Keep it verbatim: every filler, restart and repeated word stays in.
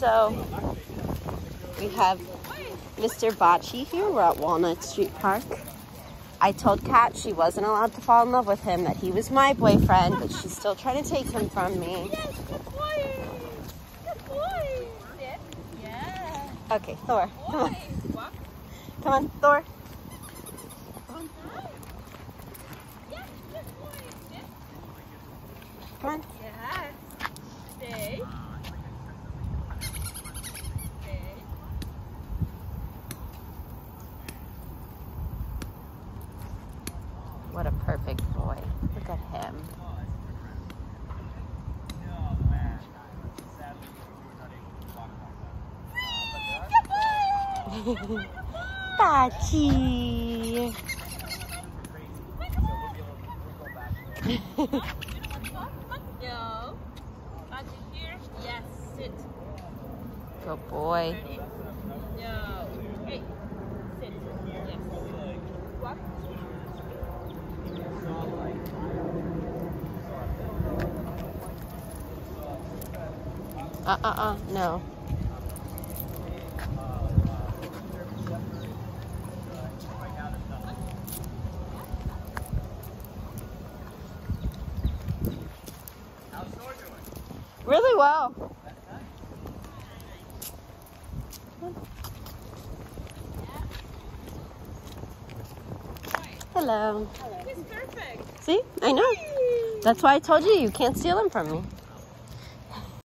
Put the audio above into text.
So we have Mister Baci here. We're at Walnut Street Park. I told Kat she wasn't allowed to fall in love with him, that he was my boyfriend, but she's still trying to take him from me. Yes, good boy. Good boy. Sit. Yeah. Okay, Thor. Good Come on. Walk. Come on, Thor. Come on. Yes, good boy. Sit. Come on. Yes. Stay. Stay. What a perfect boy. Look at him. Baci. No. Baci here. Yes. Sit. Good boy. No. Hey. Sit. Yes. Walk. Uh uh uh. No. Really well. Hello. He's perfect. See? I know. That's why I told you you can't steal him from me.